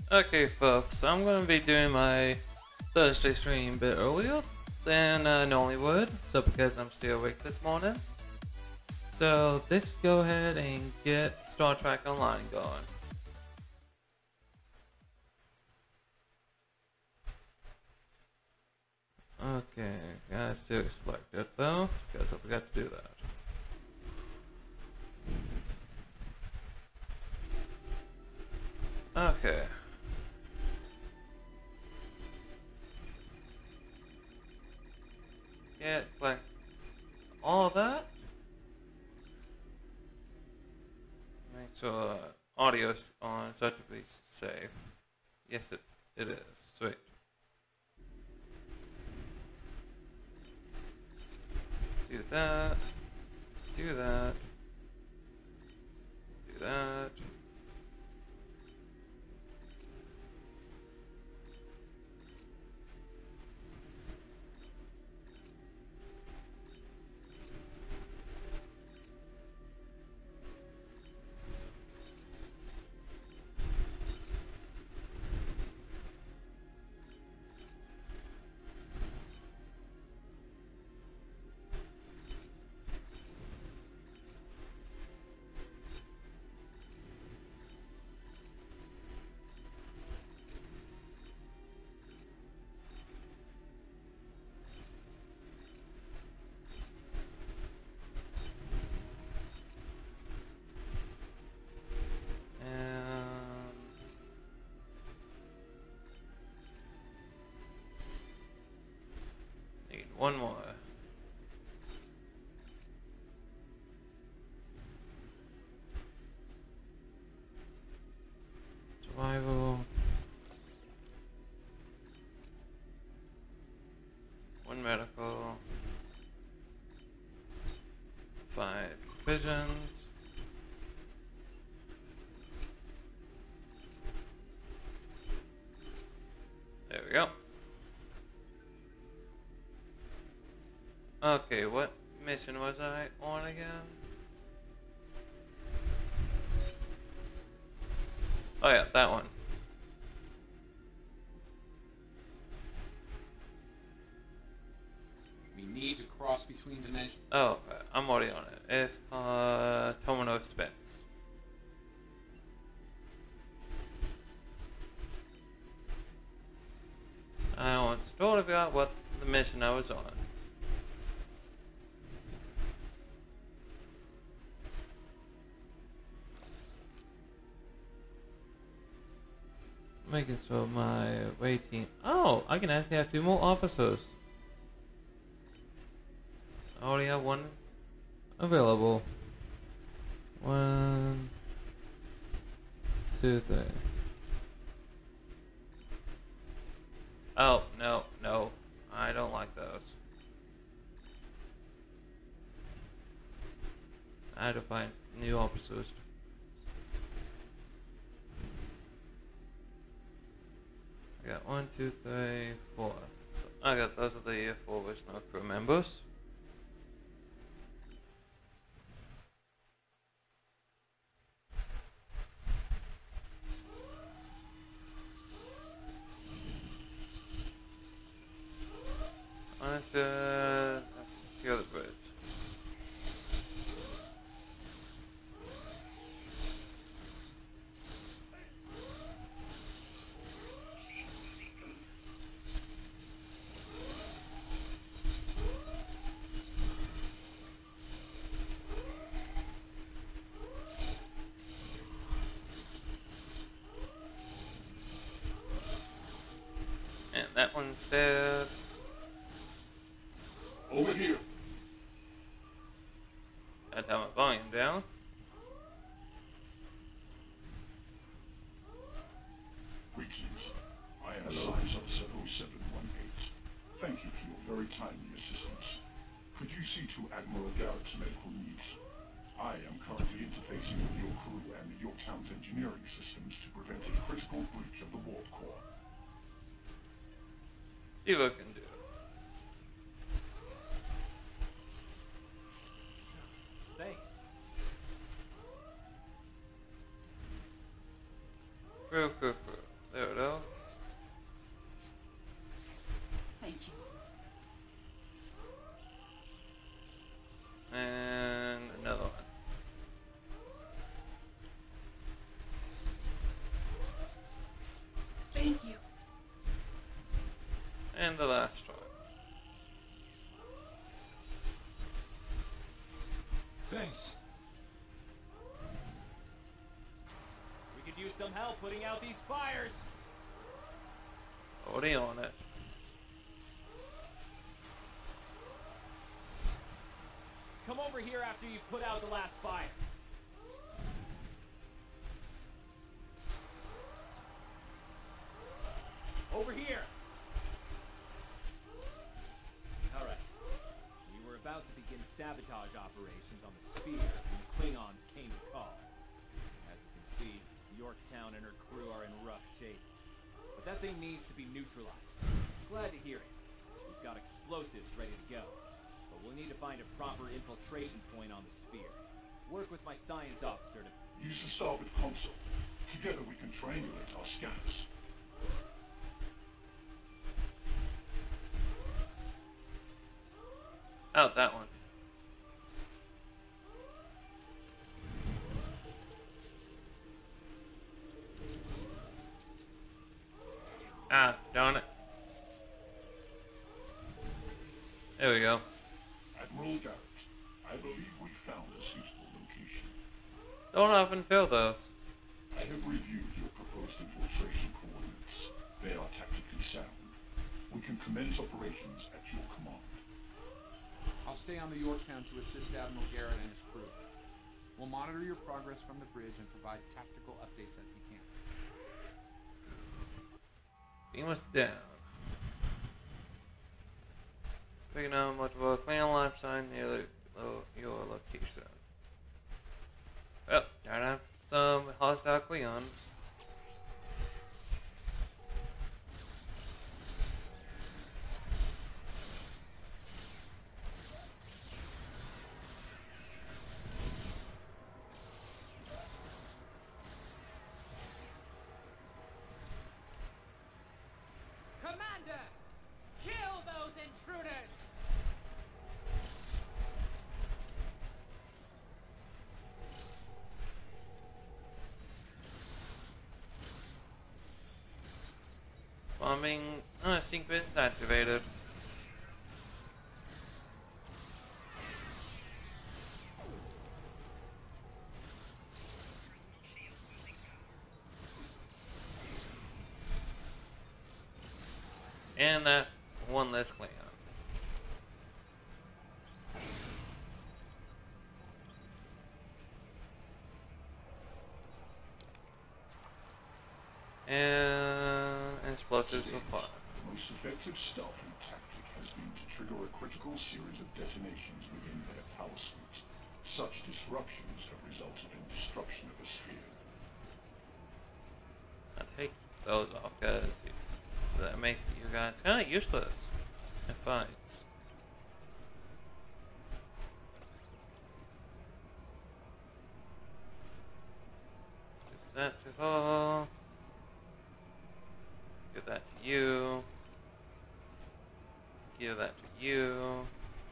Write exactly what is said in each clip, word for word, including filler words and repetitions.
Okay, folks, I'm gonna be doing my Thursday stream a bit earlier than I normally would, so because I'm still awake this morning. So let's go ahead and get Star Trek Online going. Okay, guys, to select it though, because I forgot to do that. Okay. Get like all of that. Make sure audio is on so to be safe. Yes, it it is. Sweet. Do that. Do that. Do that. Need one more. Survival. One medical. Five provisions. There we go. Okay, what mission was I on again? Oh yeah, that one. We need to cross between dimensions. Oh, I'm already on it. It's called Terminal Expense. I almost totally forgot what the mission I was on. Making sure my waiting. Oh, I can actually have two more officers. I already have one available. One, two, three. Oh, no, no. I don't like those. I had to find new officers. I got one, two, three, four. So I got those are the four original crew members. Let's do let's secure the bridge. And that one's dead. Over here. I turn my volume down. Greetings. I am Science Officer oh seven one eight. Thank you for your very timely assistance. Could you see to Admiral Garrett's medical needs? I am currently interfacing with your crew and the Yorktown's engineering systems to prevent a critical breach of the Ward Core. See what I can do. Thanks. Crew, crew, crew. There Thank you. And the last one. Thanks. We could use some help putting out these fires. Already on it. Come over here after you've put out the last fire. Over here. All right. We were about to begin sabotage operations on the sphere when the Klingons came to call. As you can see, Yorktown and her crew are in rough shape. But that thing needs to be neutralized. Glad to hear it. We've got explosives ready to go. But we'll need to find a proper infiltration point on the sphere. Work with my science officer to... Use the starboard console. Together we can triangulate our scanners. Oh, that one. Ah, darn it. There we go. Admiral Garrett, I believe we found a suitable location. Don't often fail those. I have reviewed your proposed infiltration coordinates. They are tactically sound. We can commence operations at your command. I'll stay on the Yorktown to assist Admiral Garrett and his crew. We'll monitor your progress from the bridge and provide tactical updates as we can. Beam us down. Picking up multiple clean life sign near the, lo, your location. Well, turn out some hostile Cleons. Commander! Kill those intruders! Bombing uh, sequence activated. And that one less Klingon. And explosives will fire. The most effective stealthing tactic has been to trigger a critical series of detonations within their power suite. Such disruptions have resulted in destruction of a sphere. I'll take those off because that makes you guys kind of useless in fights. Give that to all. Give that to you. Give that to you.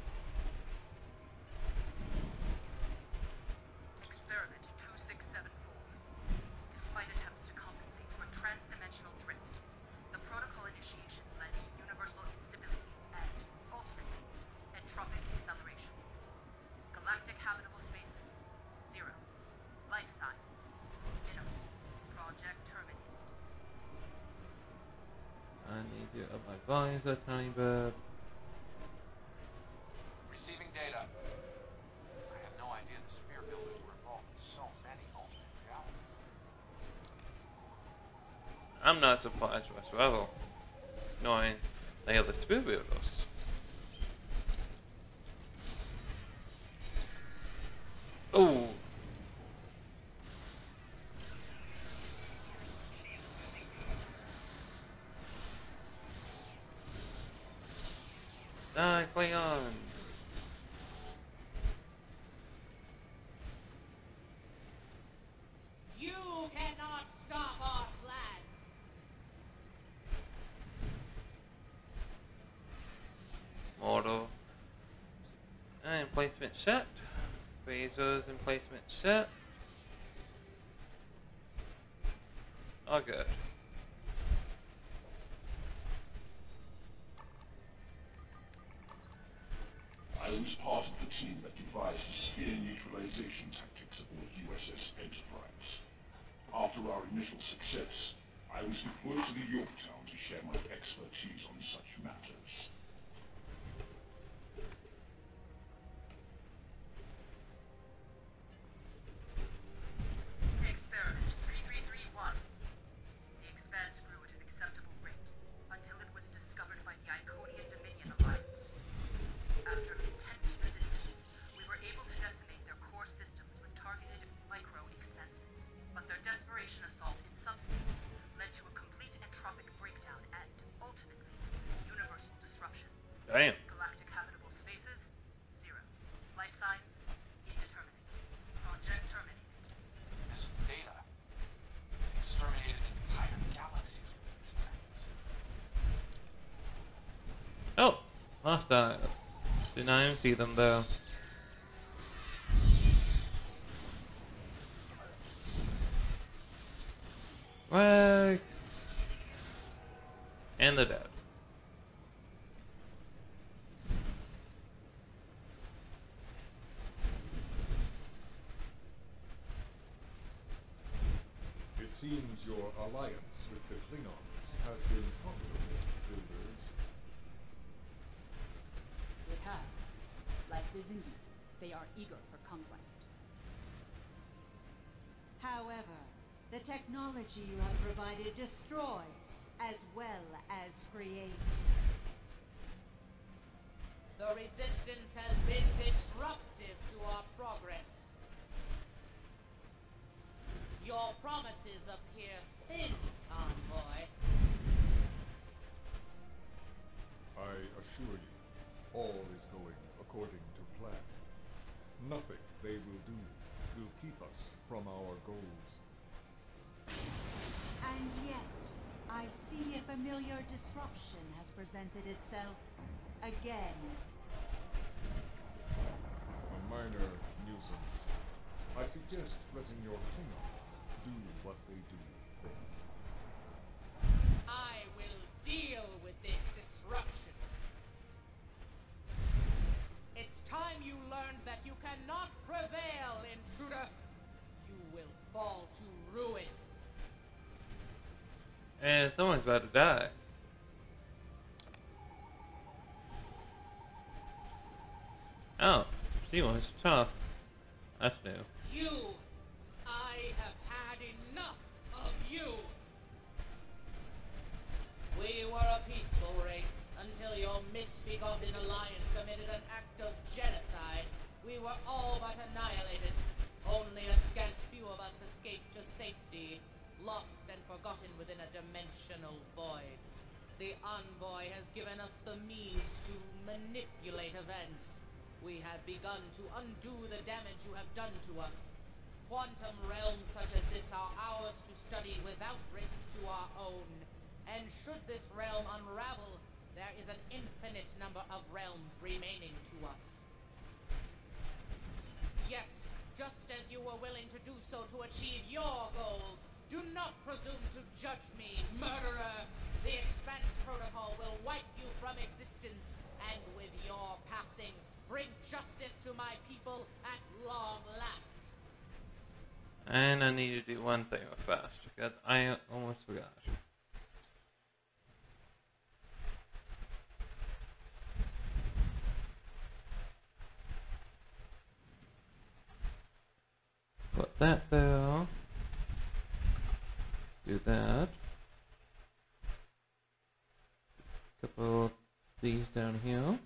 Experiment two six seven four. Despite attempts to compensate for transdimensional drift, the protocol initiation led to universal instability and, ultimately, entropic acceleration. Galactic habitable spaces, zero. Life signs, minimum. Project terminated. I need to up my volumes a tiny bit. Receiving data. I had no idea the sphere builders were involved in so many alternate realities. I'm not surprised whatsoever, knowing they are the spear builders. Oh. Die, Klingons. You cannot stop our plans! Model. And placement set. Phasers and placement set. All good. was part of the team that devised the spear neutralization tactics aboard U S S Enterprise. After our initial success, I was deployed to the Yorktown to share my expertise on such matters. Experiment three three three one. The Expanse grew at an acceptable rate until it was discovered by the Iconian Dominion Alliance. After intense resistance, we were able to decimate their core systems with targeted micro-expanses. But their desperation assault in subspace led to a complete entropic breakdown and, ultimately, universal disruption. Damn. Galactic habitable spaces, zero. Life signs, indeterminate. Project terminated. This data exterminated entire galaxies with experiments. Oh, last times. Did not even see them though. Right. And they're dead. It seems your alliance with the Klingons has been profitable, builders. It has. Like Vizindi, they are eager for conquest. However, the technology you have provided destroys as well as creates. The Resistance has been disruptive to our progress. Your promises appear thin, envoy. I assure you, all is going according to plan. Nothing they will do will keep us from our goals. And yet, I see a familiar disruption has presented itself again. A minor nuisance. I suggest letting your Klingons do what they do best. I will deal with this disruption. It's time you learned that you cannot prevail, intruder. You will fall to ruin. And someone's about to die. Oh, she was tough. That's new. You, I have had enough of you. We were a peaceful race until your misbegotten alliance committed an act of genocide. We were all but annihilated. Only a scant few of us escaped to safety, lost and forgotten within a dimensional void. The Envoy has given us the means to manipulate events. We had begun to undo the damage you have done to us. Quantum realms such as this are ours to study without risk to our own. And should this realm unravel, there is an infinite number of realms remaining to us. Yes, just as you were willing to do so to achieve your goals, do not presume to judge me, murderer! The Expanse Protocol will wipe you from existence, and with your passing, bring justice to my people at long last. And I need to do one thing fast because I almost forgot. Put that there. Do that. Couple of these down here.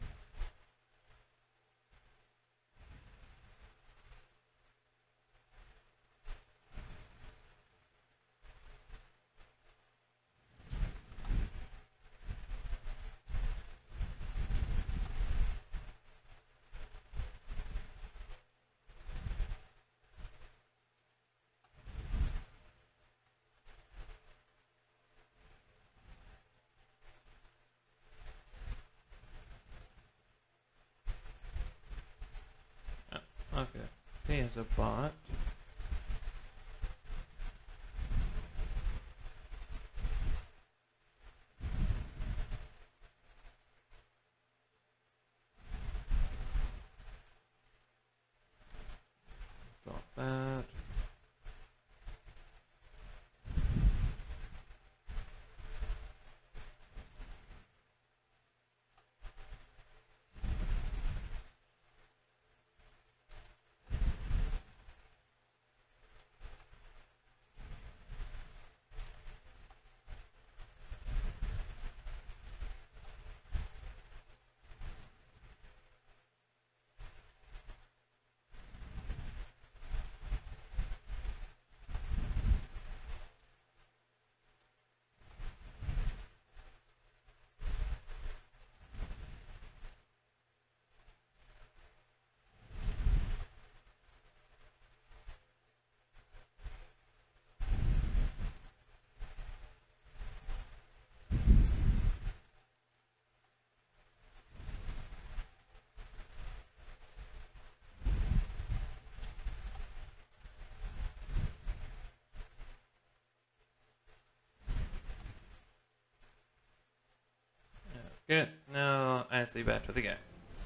Okay, stay as a bot. Good. Now, actually back to the game.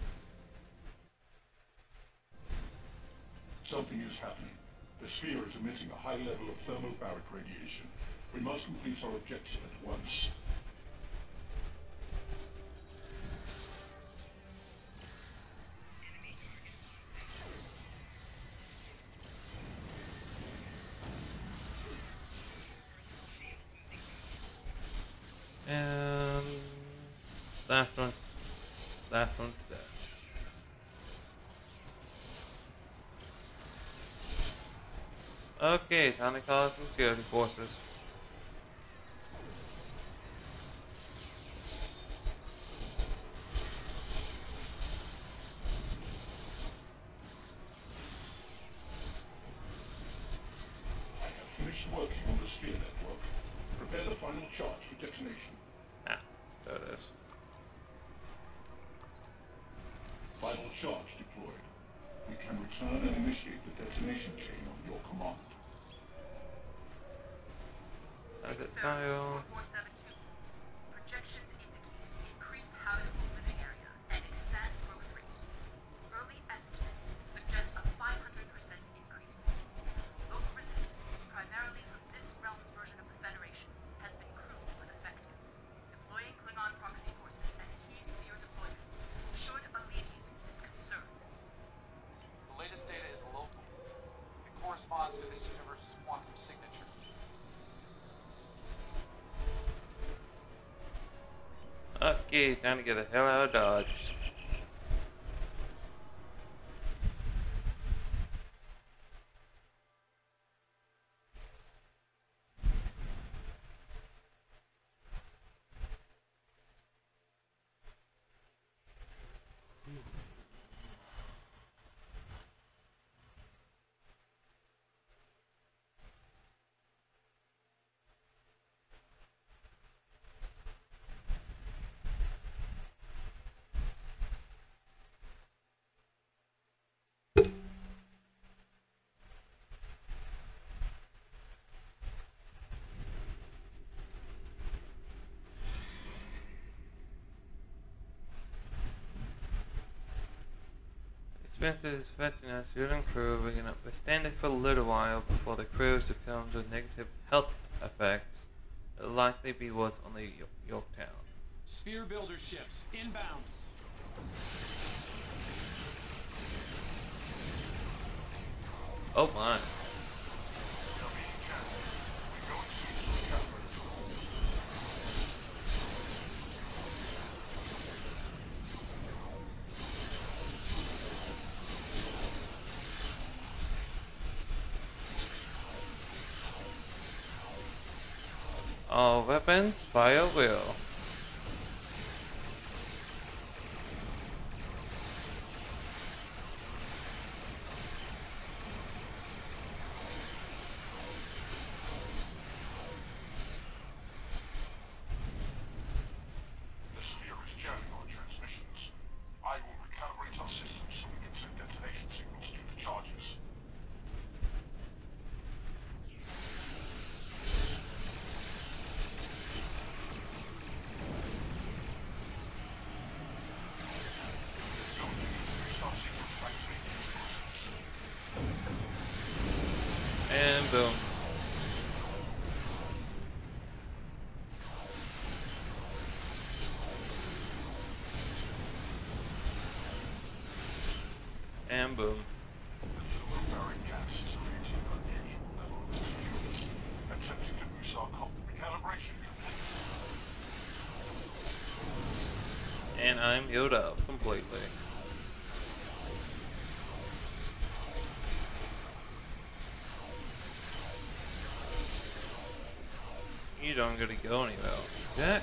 Something is happening. The sphere is emitting a high level of thermobaric radiation. We must complete our objective at once. And last one. Last one's dead. Okay, time to call some security forces. I have finished working on the sphere network. Prepare the final charge for detonation. Ah, there it is. Final charge deployed. We can return and initiate the detonation chain on your command. As it file. four seven two. Projections indicate increased habitable living area and expanse growth rate. Early estimates suggest a five hundred percent increase. Local resistance, primarily from this realm's version of the Federation, has been crude but effective. Deploying Klingon proxy forces and key sphere deployments should alleviate this concern. The latest data is local. It corresponds to this universe's quantum signature. Okay, time to get the hell out of Dodge. Expenses affecting our student crew, we can withstand it for a little while before the crew succumbs to negative health effects. It'll likely be worse on the Yo- Yorktown. Sphere builder ships inbound. Oh my. All weapons, fire will. The sphere is jamming our transmissions. I will recalibrate our systems so we can send detonation signals to the charges. And boom. And boom. Thermobaric gas is creating an unusual level of interference, attempting to boost our co- recalibration complete. And I'm healed up completely. You don't get to go anywhere, Jack.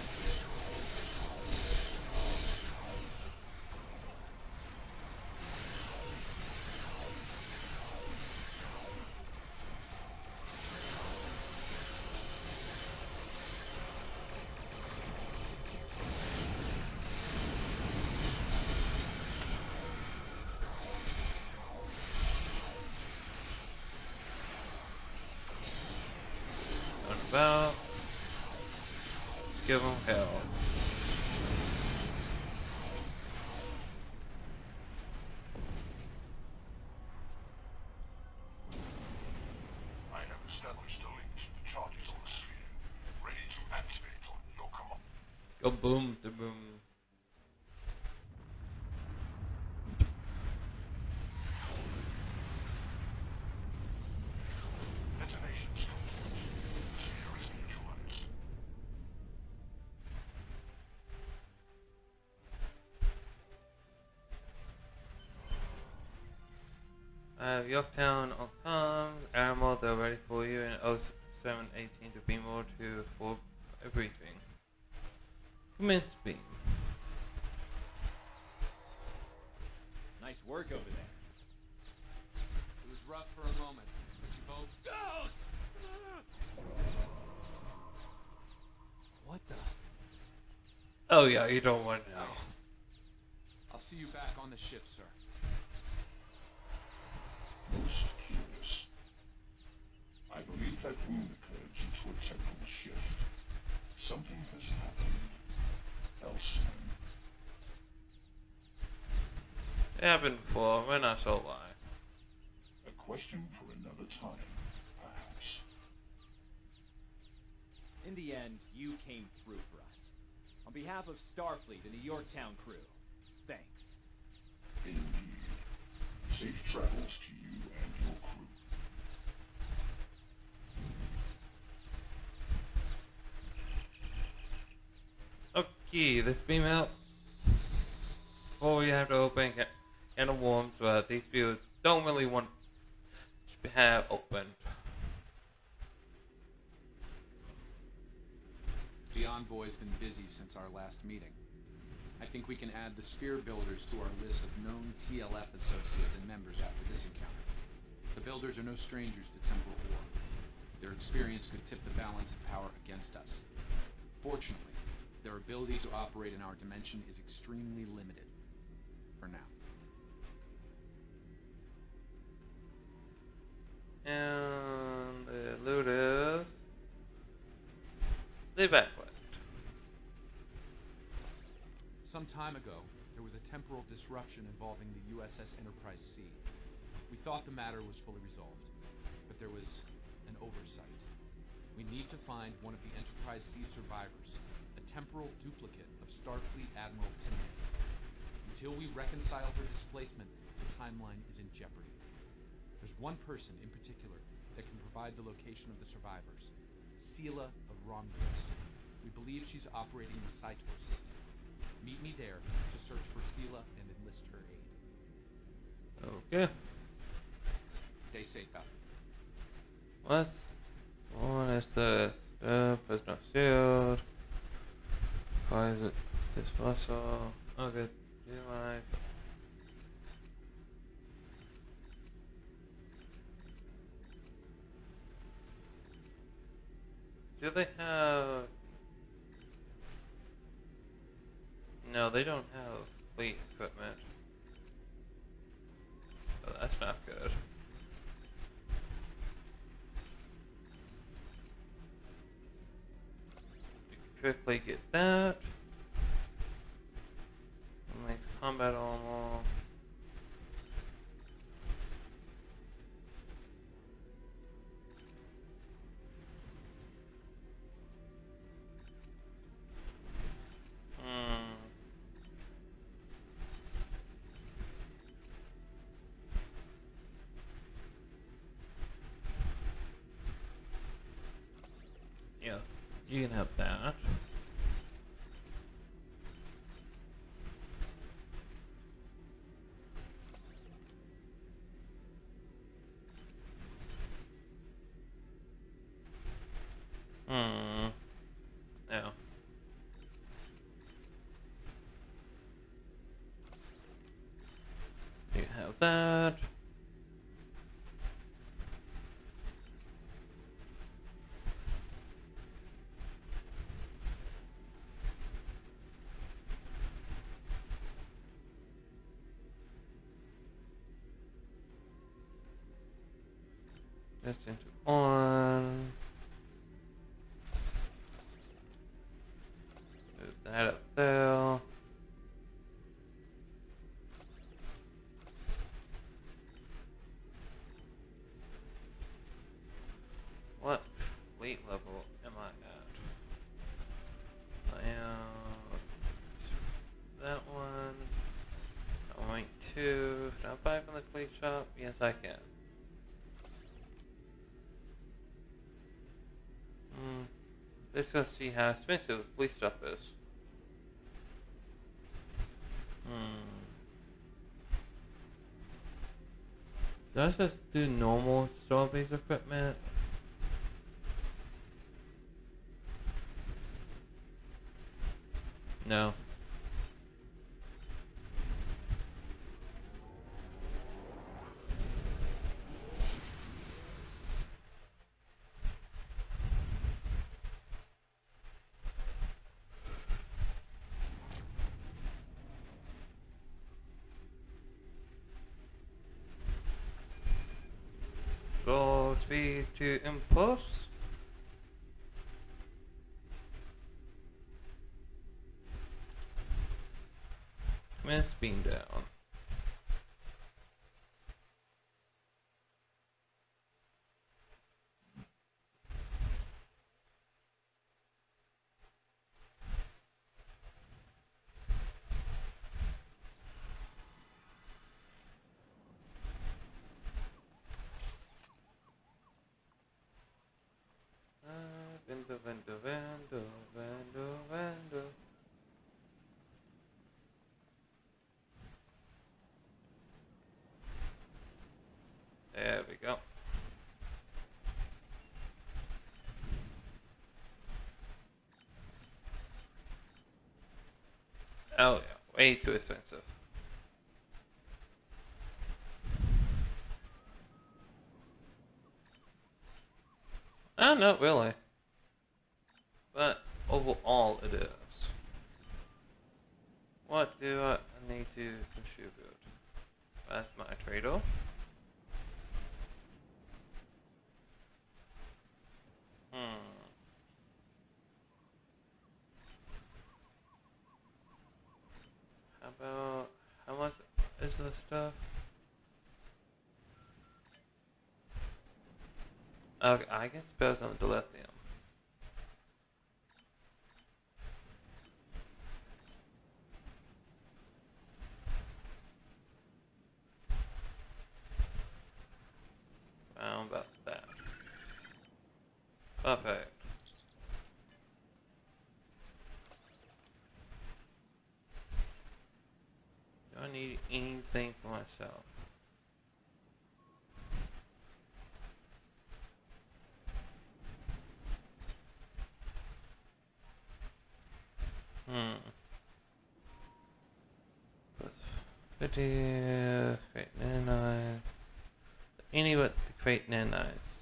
What about? Give them hell. Go boom, to boom. Detonations complete. Sphere is neutralized. I have Yorktown on comms. Animal, they're ready for you in oh seven eighteen to beam over to for a briefing. Commence beam. Nice work over there. It was rough for a moment, but you both. What the? Oh yeah, you don't want to know. I'll see you back on the ship, sir. Most curious. I believe that wound occurred due to a temporal shift. Something has happened elsewhere. It happened before, we're not so why. A question for another time, perhaps. In the end, you came through for us. On behalf of Starfleet and the Yorktown crew, thanks. Indeed. Safe travels to you and your crew. Okay, let's beam out. Before we have to open a can of worms, but these people don't really want to have opened. The Envoy's been busy since our last meeting. I think we can add the Sphere Builders to our list of known T L F associates and members after this encounter. The Builders are no strangers to temporal war. Their experience could tip the balance of power against us. Fortunately, their ability to operate in our dimension is extremely limited. For now. And the loot is the backward. Some time ago, there was a temporal disruption involving the U S S Enterprise C. We thought the matter was fully resolved, but there was an oversight. We need to find one of the Enterprise C survivors, a temporal duplicate of Starfleet Admiral Timmy. Until we reconcile her displacement, the timeline is in jeopardy. There's one person in particular that can provide the location of the survivors, Sela of Romulus. We believe she's operating the Cytor system. Meet me there to search for Sela and enlist her aid. Okay. Stay safe out. What's what is this? Uh, there's no shield. Why is it this muscle? Okay, do my Do they have No, they don't have fleet equipment. Oh, that's not good. Quickly get that. Nice combat armor. Hmm. Yeah, you can have that. Hmm. Yeah. You have that. Just into on. Move that up there. What fleet level am I at? I am body shop? Yes, I can. Hmm. Let's go see how expensive the flea stuff is. Hmm. Does that just do normal store-based equipment? No. Slow speed to impulse. Miss beam down. Vendo, vendo, vendo, vendo, vendo. There we go. Oh yeah, way too expensive. Oh, not really. But overall it is. What do I need to contribute? That's my trade-off. Hmm. How about, how much is this stuff? Okay, I can spell some dilithium. How about that? Perfect. Do I need anything for myself? Hmm. Plus fifty, create nanites. Any but to create nanites.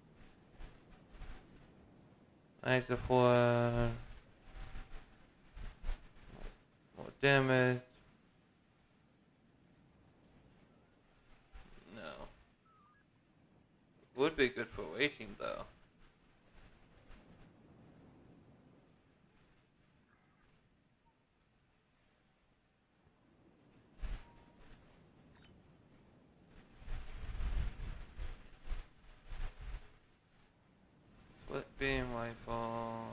I support more damage. No. Would be good for waiting though. Split beam rifle.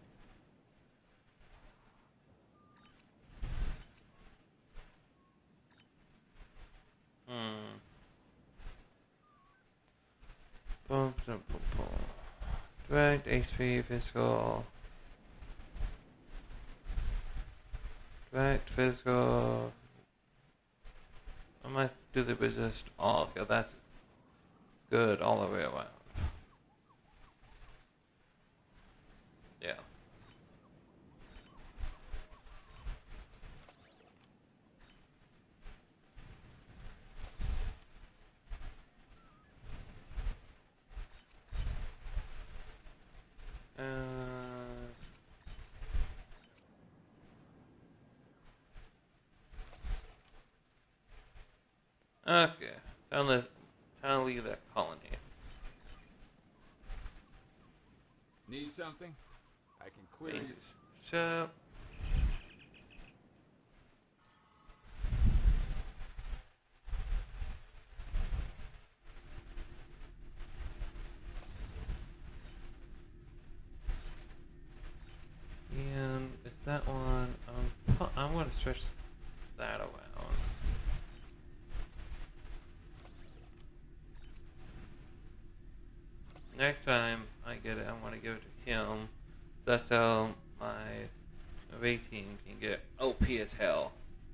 Hmm. Boom, boom, boom, boom. Direct H P physical. Direct physical. I might do the resist all. Okay, that's good all the way around. Yeah. Uh, okay. Time to, time to leave that colony. Need something? I can clear you. Shut. And it's that one. Um, I'm going to stretch that around. next time I get it, I'm gonna give it to him. So that's how my away team can get O P as hell.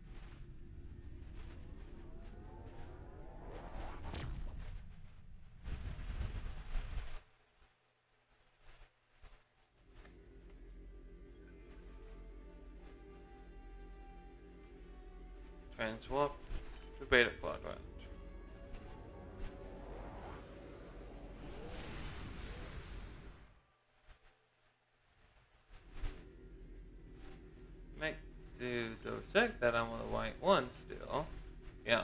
Train swap to beta quadrant. Make to Deus Ex that I'm on the right one still. Yeah.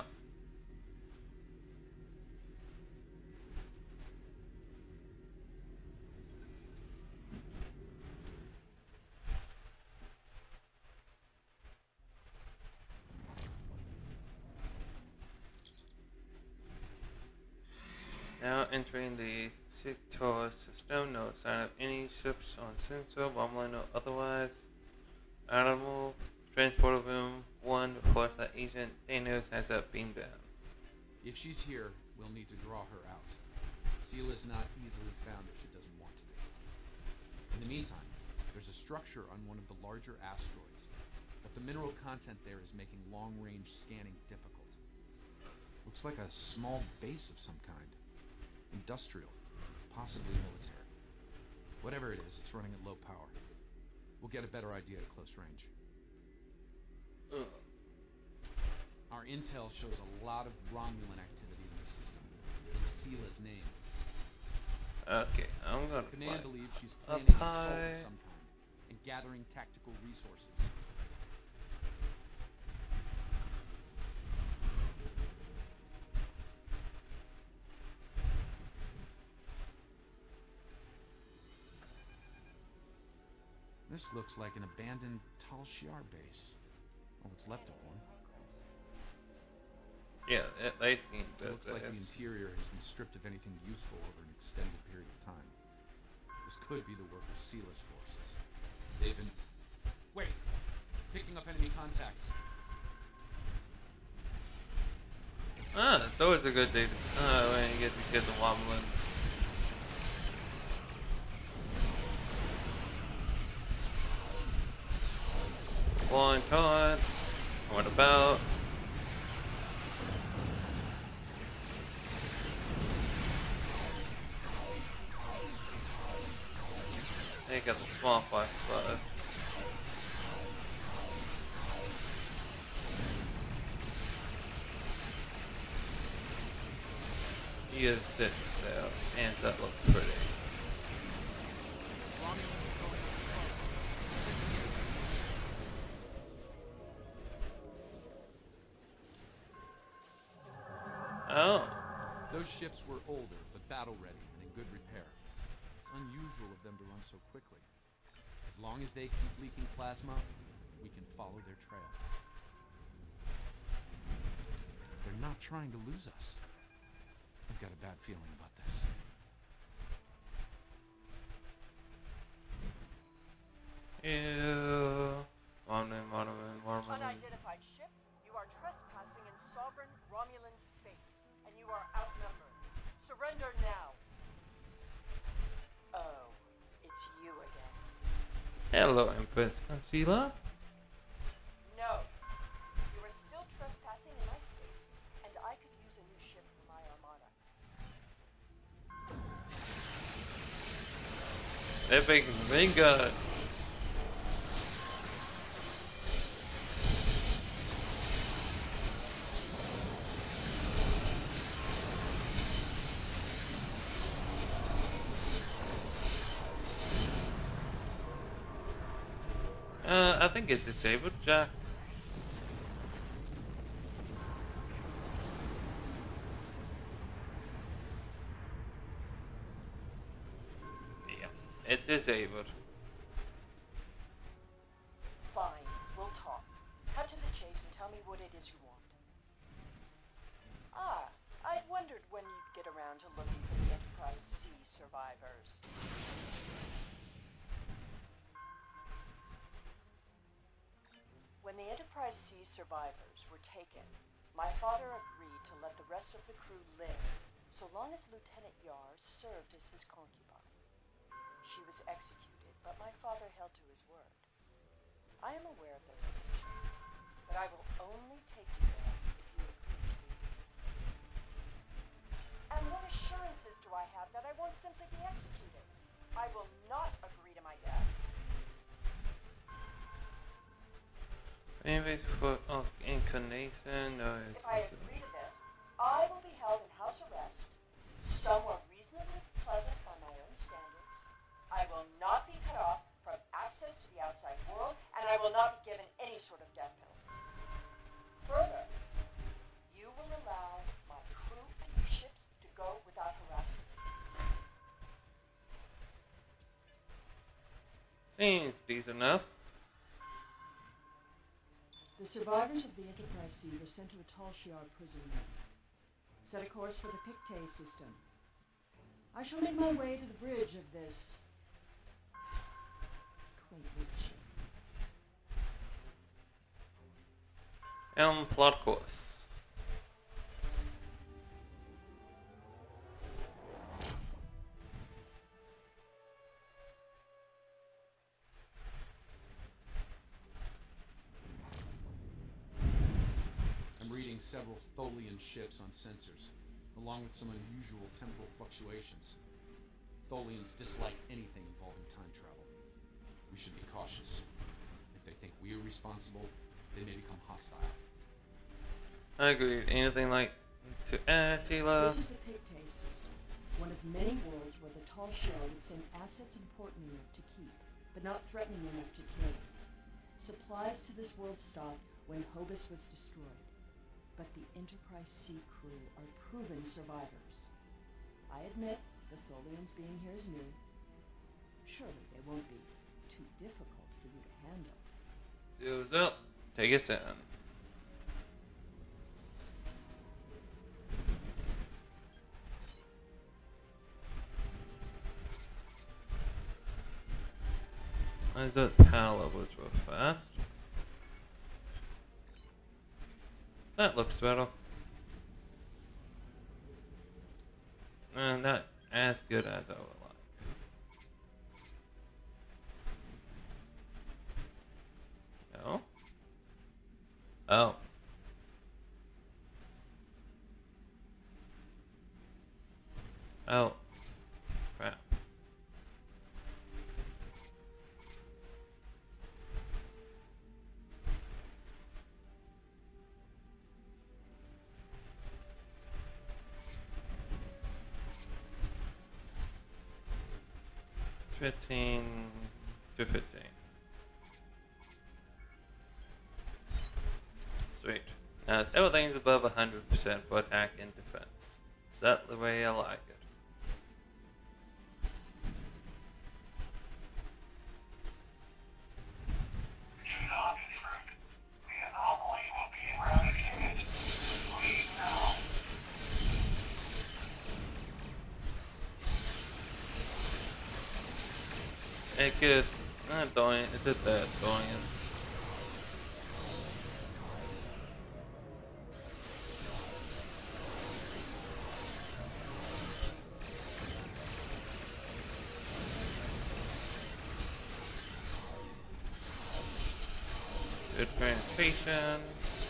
Now entering the Sector system, no sign of any ships on sensor, Romulan or otherwise. Animal, transporter room, one, reports that Agent Thanos has a beam down. If she's here, we'll need to draw her out. Seela's not easily found if she doesn't want to be. In the meantime, there's a structure on one of the larger asteroids, but the mineral content there is making long-range scanning difficult. Looks like a small base of some kind. Industrial, possibly military. Whatever it is, it's running at low power. We'll get a better idea at close range. Ugh. Our intel shows a lot of Romulan activity in the system, in Seela's name. Okay, I'm gonna Command fly believes she's up planning an assault high. of some kind and gathering tactical resources. This looks like an abandoned Tal Shiar base. Or what's left of one. Yeah, it, they seem It that looks like the interior has been stripped of anything useful over an extended period of time. This could be the work of Seela's forces. They've been... Wait! Picking up enemy contacts. Ah, it's always a good day to, uh, when you get to get the Womblins. Flying taunt. What about? They got the small flash first. You gotta sit there, hands up, look pretty. Oh. Those ships were older, but battle-ready and in good repair. It's unusual of them to run so quickly. As long as they keep leaking plasma, we can follow their trail. They're not trying to lose us. I've got a bad feeling about this. Ew. Mormon, Mormon, Mormon. Unidentified ship, you are trespassing in sovereign Romulan space, and you are outnumbered. Surrender now. Oh, it's you again. Hello, Empress Sheila. No. You are still trespassing in my space, and I could use a new ship for my armada. They're big ring guns. Uh, I think it's disabled, Jack. Yeah, it disabled. Fine, we'll talk. Cut to the chase and tell me what it is you want. Ah, I'd wondered when you'd get around to looking for the Enterprise C survivors. When the Enterprise C survivors were taken, my father agreed to let the rest of the crew live so long as Lieutenant Yar served as his concubine. She was executed, but my father held to his word. I am aware of their location, but I will only take you there if you agree to leave. And what assurances do I have that I won't simply be executed? I will not agree to my death. Maybe for of incarnation or If I agree to this, I will be held in house arrest, somewhere reasonably pleasant by my own standards. I will not be cut off from access to the outside world, and I will not be given any sort of death penalty. Further, you will allow my crew and your ships to go without harassment. Seems decent enough. The survivors of the Enterprise C were sent to a Tal Shiar prison. Set a course for the Pictet system. I shall make my way to the bridge of this quaint little ship. Elm plot course. I'm reading several Tholian ships on sensors, along with some unusual temporal fluctuations. Tholians dislike anything involving time travel. We should be cautious. If they think we are responsible, they may become hostile. I agree. Anything like to uh, Sheila. This is the Pictet system, one of many worlds where the Tal Shiar would send assets important enough to keep, but not threatening enough to kill. Supplies to this world stopped when Hobus was destroyed, but the Enterprise C crew are proven survivors. I admit the Tholians being here is new. Surely they won't be too difficult for you to handle. Zeus up. Take us in. I thought Pala was real fast. That looks better. And not as good as I would like. No? Oh. Oh. Crap. Fifteen to fifteen. Sweet. Now everything's above a hundred percent for attack and defense. Is that the way I like it? It could, not Dorian, is it that Dorian? Good penetration.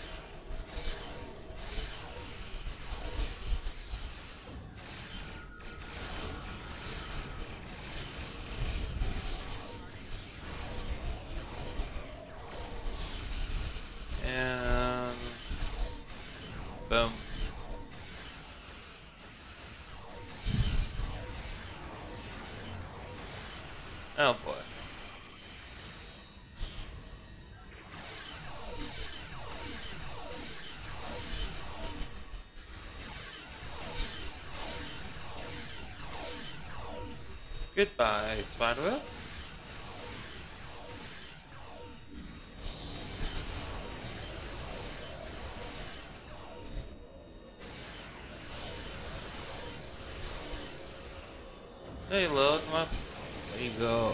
And boom. Oh boy. Goodbye, Spiderweb. Hey, look, my there he goes.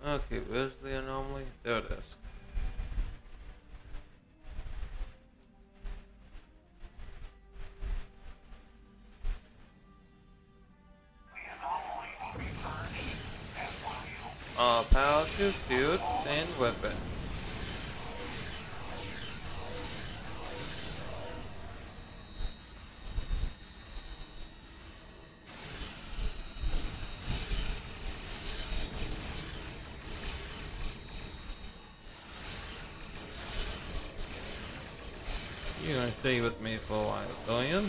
Okay, where's the anomaly? There it is. All powerful suits and weapons. You're gonna stay with me for a while, Billion.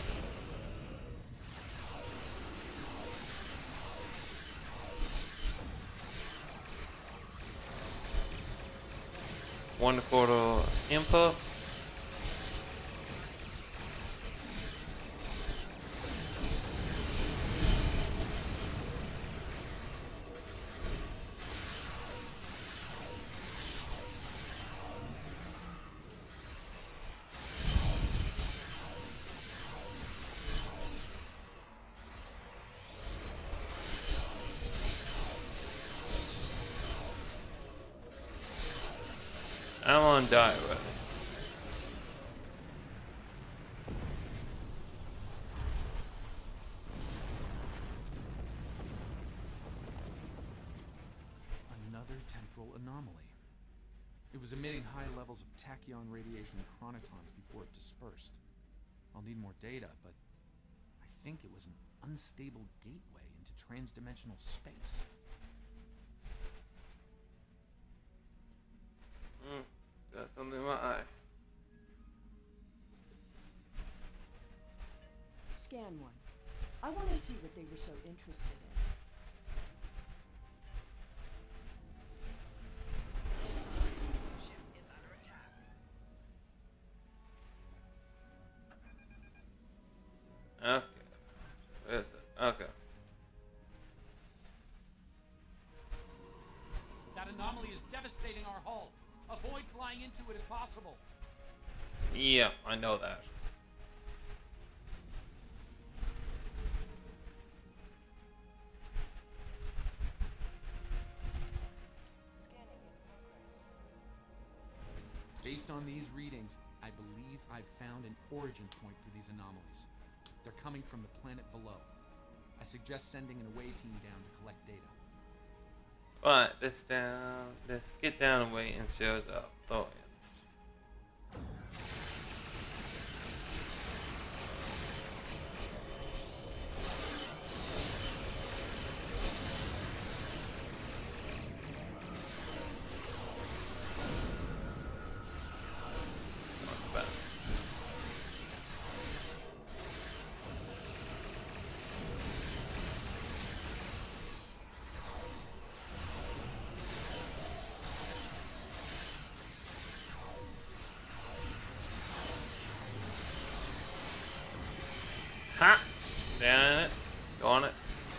One quarter impulse. I'm on die already. Another temporal anomaly. It was emitting high levels of tachyon radiation chronotons before it dispersed. I'll need more data, but I think it was an unstable gateway into transdimensional space. Hmm, got something in my eye. Scan one. I want to see what they were so interested in. Ship is under attack. Okay. Where is it? Okay. That anomaly is devastating our hull. Avoid flying into it if possible. Yeah, I know that. Scanning in progress. Based on these readings, I believe I've found an origin point for these anomalies. They're coming from the planet below. I suggest sending an away team down to collect data. Alright, let's down. Let's get down and wait and shows up. Thorians. Not bad. Ha! Down it. Go on it.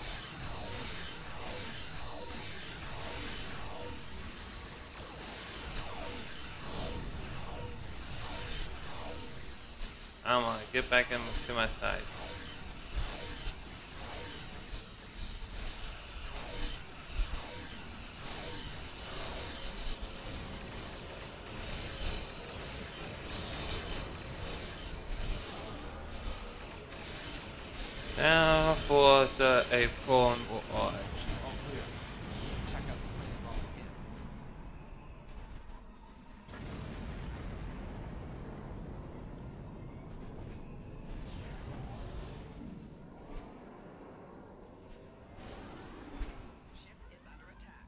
I'm gonna get back into my sights. Now for the a phone watch. All clear. Let's check out the planet while we can. Ship is under attack.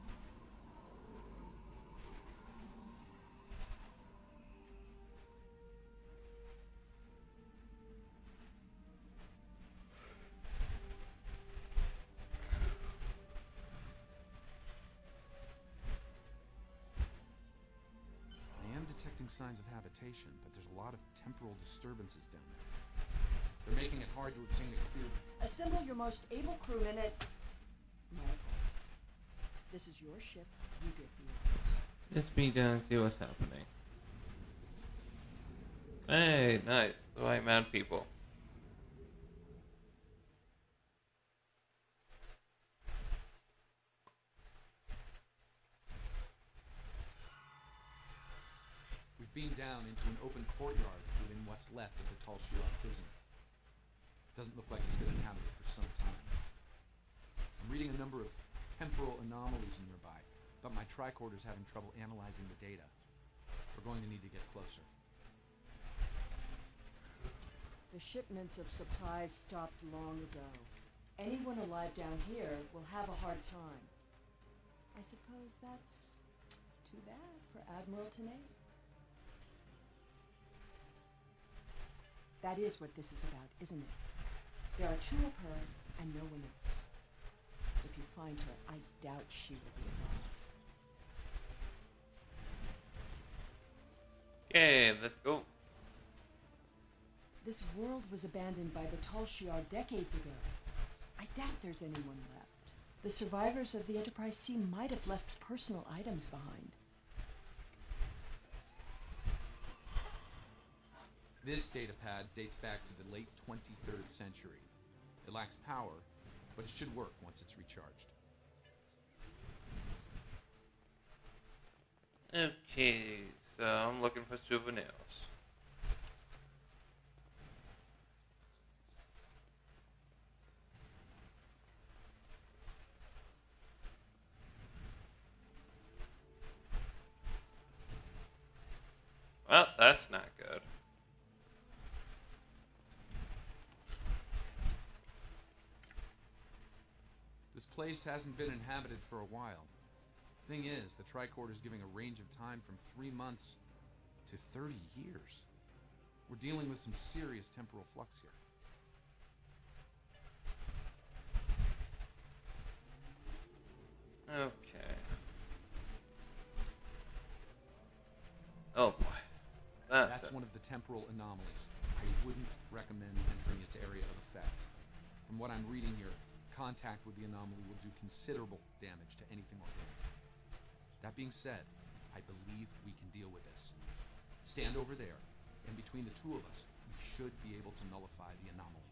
I am detecting signs of habitation, but there's a lot of temporal disturbances down there. They're making it hard to obtain a clear... Assemble your most able crewmen at... Michael. This is your ship. You get the orders. Let's be down and see what's happening. Hey, nice. The right amount of people. beamed down into an open courtyard within what's left of the Tal Shiar prison. Doesn't look like it's been inhabited for some time. I'm reading a number of temporal anomalies nearby, but my tricorder's having trouble analyzing the data. We're going to need to get closer. The shipments of supplies stopped long ago. Anyone alive down here will have a hard time. I suppose that's too bad for Admiral Tenay. That is what this is about, isn't it? There are two of her and no one else. If you find her, I doubt she will be alive. Okay, let's go. This world was abandoned by the Tal Shiar decades ago. I doubt there's anyone left. The survivors of the Enterprise C might have left personal items behind. This datapad dates back to the late twenty-third century. It lacks power, but it should work once it's recharged. Okay, so I'm looking for souvenirs. Well, that's not good. This place hasn't been inhabited for a while. Thing is, the tricorder's giving a range of time from three months to thirty years. We're dealing with some serious temporal flux here. Okay. Oh boy. That That's does- one of the temporal anomalies. I wouldn't recommend entering its area of effect. From what I'm reading here, contact with the anomaly will do considerable damage to anything organic. That being said, I believe we can deal with this. Stand over there, and between the two of us, we should be able to nullify the anomaly.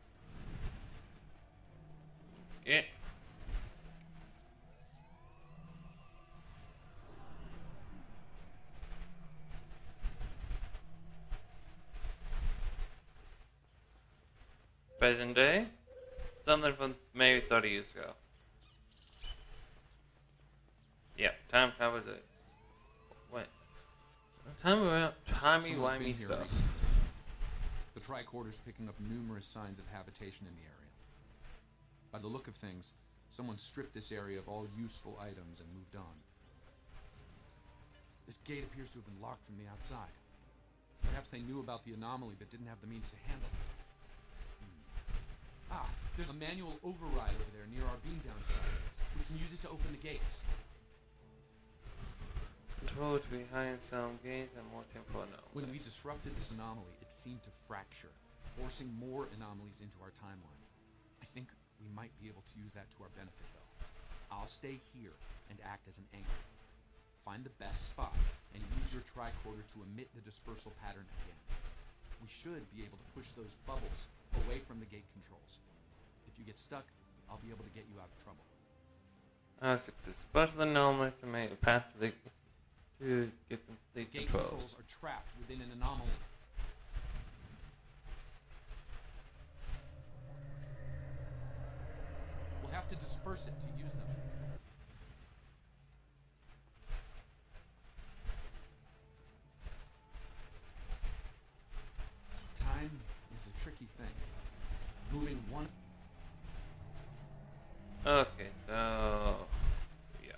Okay. Present day? Something from maybe thirty years ago. Yeah, time time was it. Wait. Time around timey Someone's wimey been here stuff. recently. The tricorder's picking up numerous signs of habitation in the area. By the look of things, someone stripped this area of all useful items and moved on. This gate appears to have been locked from the outside. Perhaps they knew about the anomaly but didn't have the means to handle it. Hmm. Ah, there's a manual override over there near our beam down site. We can use it to open the gates. Control to behind some gates and more temporal anomalies. When we disrupted this anomaly, it seemed to fracture, forcing more anomalies into our timeline. I think we might be able to use that to our benefit, though. I'll stay here and act as an anchor. Find the best spot and use your tricorder to emit the dispersal pattern again. We should be able to push those bubbles away from the gate controls. If you get stuck, I'll be able to get you out of trouble. Uh, so disperse the anomalies to make a path to the to get the, the Gate controls. controls are trapped within an anomaly. We'll have to disperse it to use them. Time is a tricky thing. Moving one... Okay, so yeah.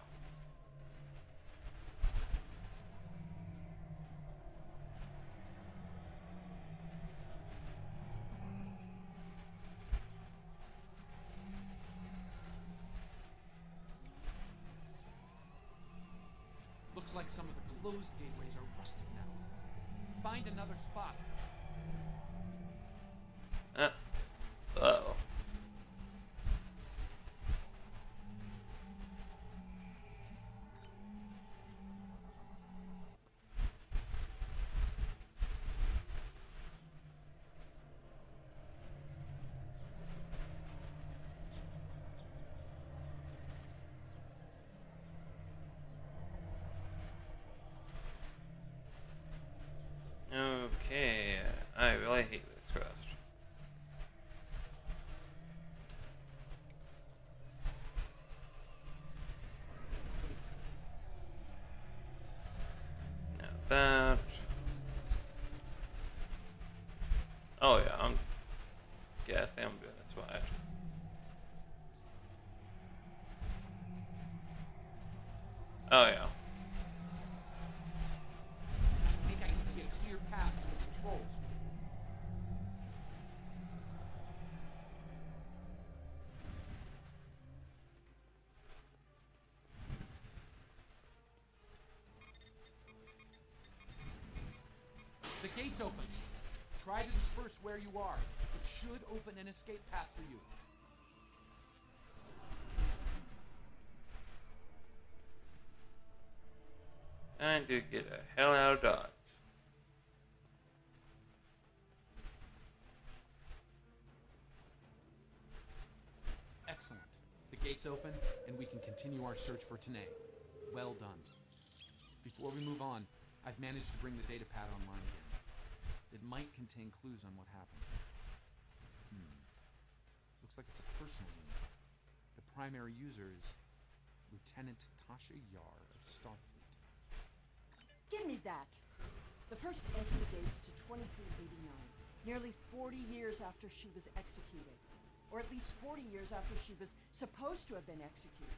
Looks like some of the closed gateways are rusted now. Find another spot. Uh oh. I really hate this quest. Now that. Oh yeah, I'm guessing I'm doing this right. Oh yeah. I think I can see a clear path to the controls. The gate's open. Try to disperse where you are. It should open an escape path for you. Time to get the hell out of Dodge. Excellent. The gate's open, and we can continue our search for Tanae. Well done. Before we move on, I've managed to bring the datapad online again. It might contain clues on what happened. Hmm. Looks like it's a personal unit. The primary user is Lieutenant Tasha Yar of Starfleet. Give me that! The first entry dates to twenty-three eighty-nine, nearly forty years after she was executed. Or at least forty years after she was supposed to have been executed.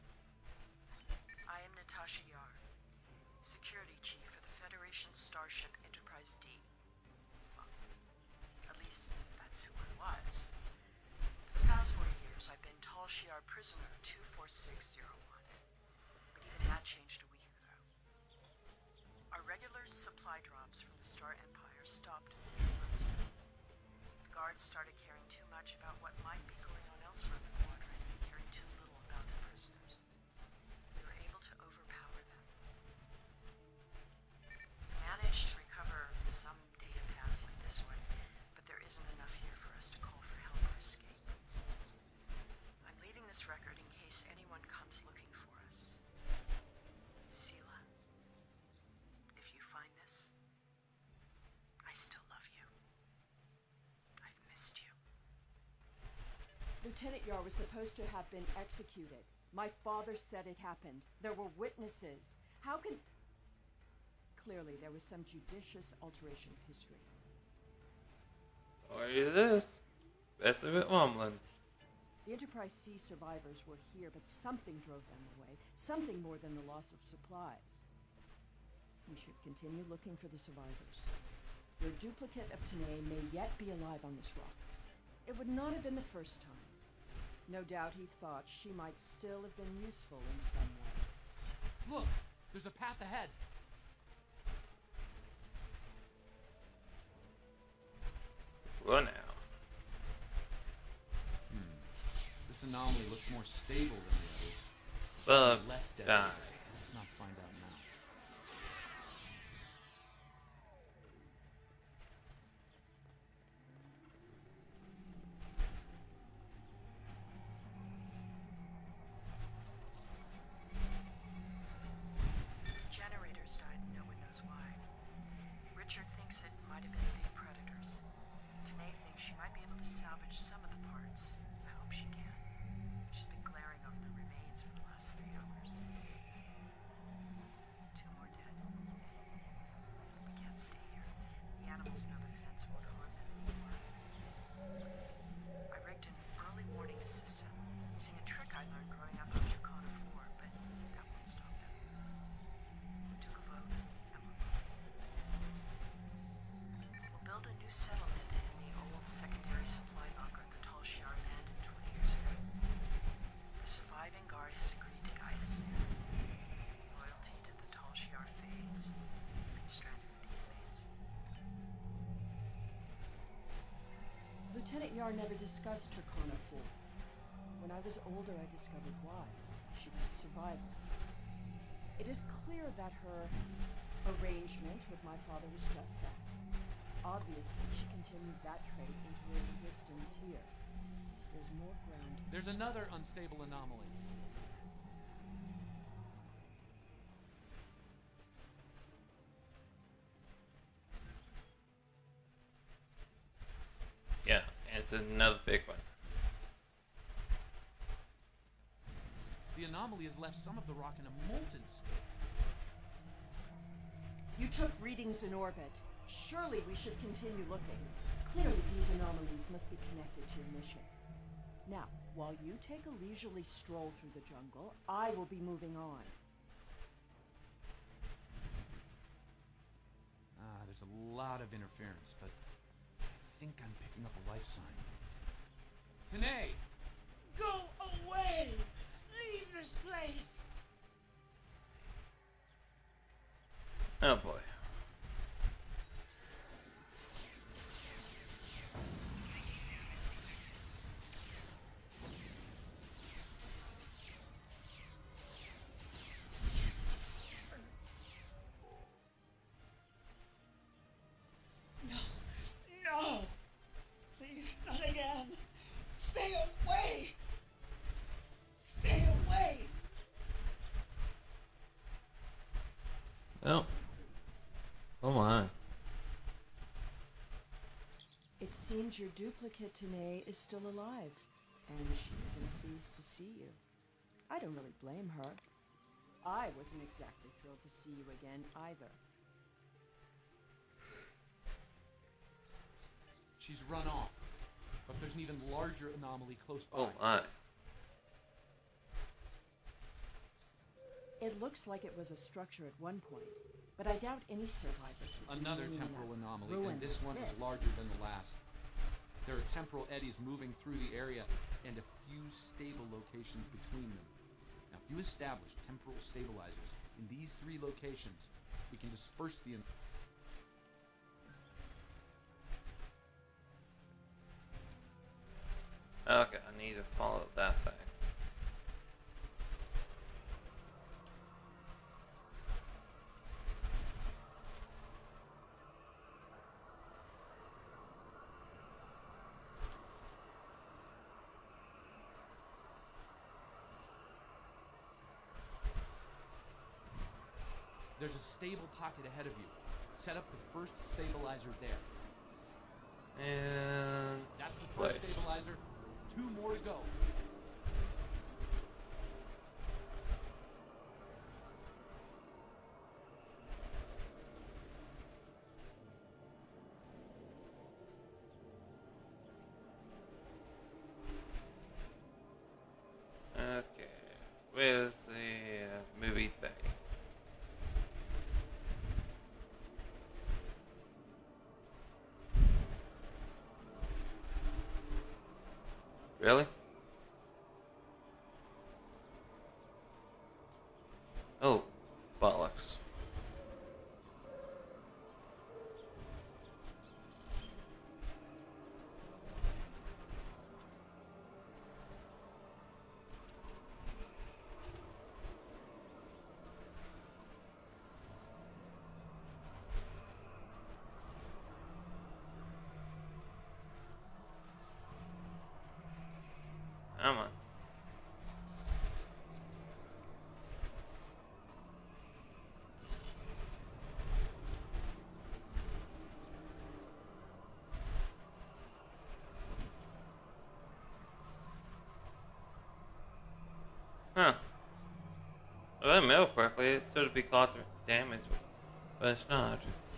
I am Natasha Yar, Security Chief for the Federation Starship Enterprise D. Well, at least that's who I was. For the past forty years, I've been Tal Shiar Prisoner two four six zero one. But even that changed a week ago. Our regular supply drops from the Star Empire stopped a few months ago. The guards started caring too much about what might be going on elsewhere in the quadrant and caring too little about the prisoners. We were able to overpower them. We managed to recover some data pads like this one, but there isn't enough here for us to call for help or escape. I'm leaving this record in case anyone comes looking for us. Sela, if you find this, I still love you. I've missed you. Lieutenant Yar was supposed to have been executed. My father said it happened. There were witnesses. How can... Clearly, there was some judicious alteration of history. Or is this? Best of it, Womlins. The Enterprise C survivors were here, but something drove them away. Something more than the loss of supplies. We should continue looking for the survivors. Your duplicate of Tanae may yet be alive on this rock. It would not have been the first time. No doubt he thought she might still have been useful in some way. Look! There's a path ahead! Well now. Hmm. This anomaly looks more stable than the others. Bugs Less die. deadly. Let's not find out now. Generators died, no one knows why. Richard thinks it might have been the big predators. Tanae thinks she might be able to salvage some of the parts. I hope she can. She's been glaring over the remains for the last three hours. Two more dead. We can't stay here. The animals know the fence won't harm them anymore. I rigged an early warning system using a trick I learned growing up on Tucana four, but that won't stop them. We took a vote, and we're moving. We'll build a new settlement in the old secondary supply bunker the Tal Shiar abandoned twenty years ago. The surviving guard has agreed to guide us there. Loyalty to the Tal Shiar fades. We've been stranded with the inmates. Lieutenant Yar never discussed Turkana four. When I was older, I discovered why. She was a survivor. It is clear that her arrangement with my father was just that. Obviously, she continued that trait into her existence here. There's more ground. There's another unstable anomaly. it's another big one. The anomaly has left some of the rock in a molten state. You took readings in orbit. Surely we should continue looking. Clearly these anomalies must be connected to your mission. Now, while you take a leisurely stroll through the jungle, I will be moving on. Ah, there's a lot of interference, but I think I'm picking up a life sign. Tanae! Go away! Leave this place! Oh boy. No! Please, not again! Stay away! Stay away! Oh. Oh my. It seems your duplicate Tanae is still alive, and she isn't pleased to see you. I don't really blame her. I wasn't exactly thrilled to see you again either. She's run off, but there's an even larger anomaly close by. Oh my. It looks like it was a structure at one point, but I doubt any survivors would Another be temporal in a anomaly, ruin and this one like is this. larger than the last. There are temporal eddies moving through the area, and a few stable locations between them. Now, if you establish temporal stabilizers in these three locations, we can disperse the... Okay, I need to follow that thing. There's a stable pocket ahead of you. Set up the first stabilizer there. And That's the first place. stabilizer. Two more to go. Okay, where's the uh, movie thing? Really? Oh, bollocks. Come on. Huh. If I remember correctly, it should be causing damage, but it's not.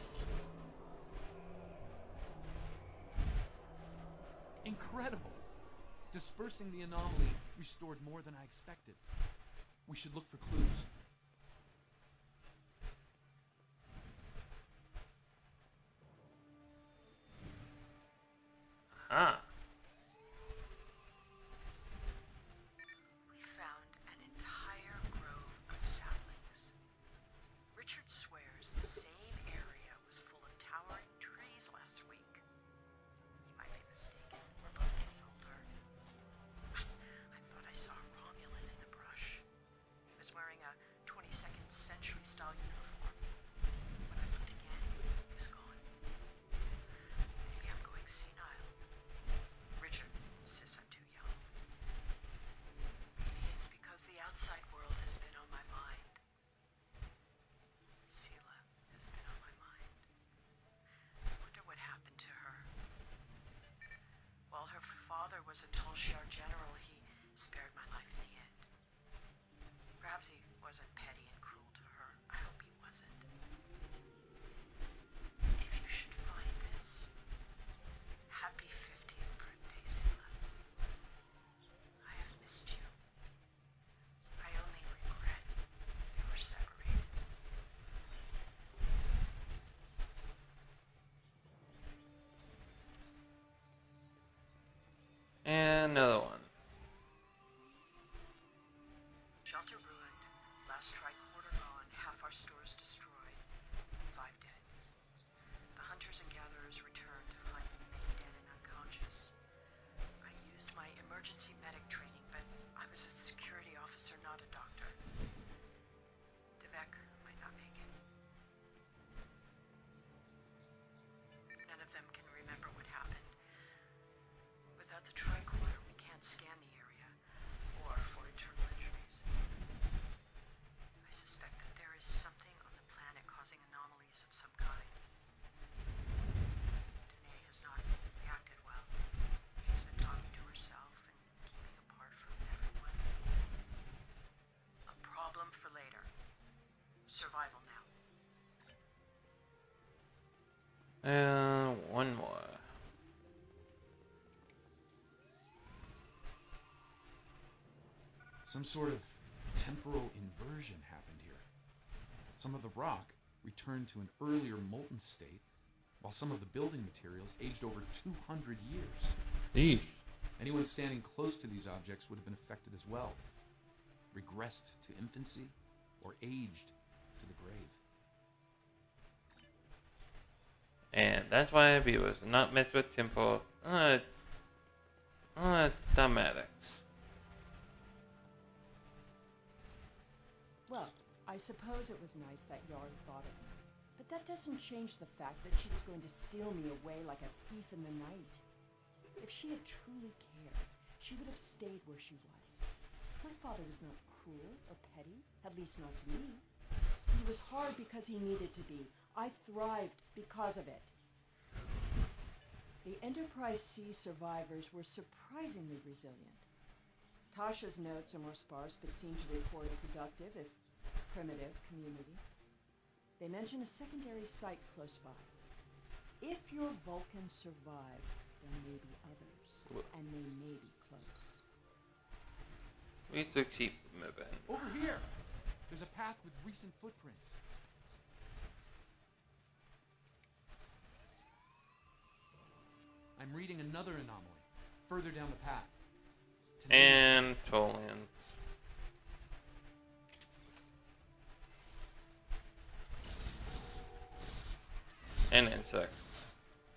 Incredible! Dispersing the anomaly restored more than I expected. We should look for clues. Ah. We found an entire grove of saplings. Richard swears the same area was full of towering trees last week. He might be mistaken. We're both getting older. I thought I saw Romulan in the brush. He was wearing a was a Tal Shiar general, he spared my life in the end. Perhaps he wasn't petty and cruel to her. I hope he wasn't. If you should find this, happy fiftieth birthday, Scylla. I have missed you. I only regret we were separated. And another one. Shelter ruined, last tricorder gone, half our stores destroyed, five dead. The hunters and gatherers returned to find many dead and unconscious. I used my emergency medic training, but I was a security officer, not a doctor. Devek might not make it. None of them can remember what happened. Without the tricorder, we can't scan the area, or for internal injuries. I suspect that there is something on the planet causing anomalies of some kind. Danae has not reacted well. She's been talking to herself and keeping apart from everyone. A problem for later. Survival now. And one more. Some sort of temporal inversion happened here. Some of the rock returned to an earlier molten state, while some of the building materials aged over two hundred years. Eesh. Anyone standing close to these objects would have been affected as well. Regressed to infancy, or aged to the grave. And that's why viewers do not mess with tempo. Uh, uh, dramatics. Well, I suppose it was nice that Yar thought of me. But that doesn't change the fact that she was going to steal me away like a thief in the night. If she had truly cared, she would have stayed where she was. My father was not cruel or petty, at least not to me. He was hard because he needed to be. I thrived because of it. The Enterprise C survivors were surprisingly resilient. Tasha's notes are more sparse, but seem to report a productive, if primitive, community. They mention a secondary site close by. If your Vulcans survive, there may be others, and they may be close. We used to keep moving. Over here! There's a path with recent footprints. I'm reading another anomaly, further down the path. And Tolians. And insects.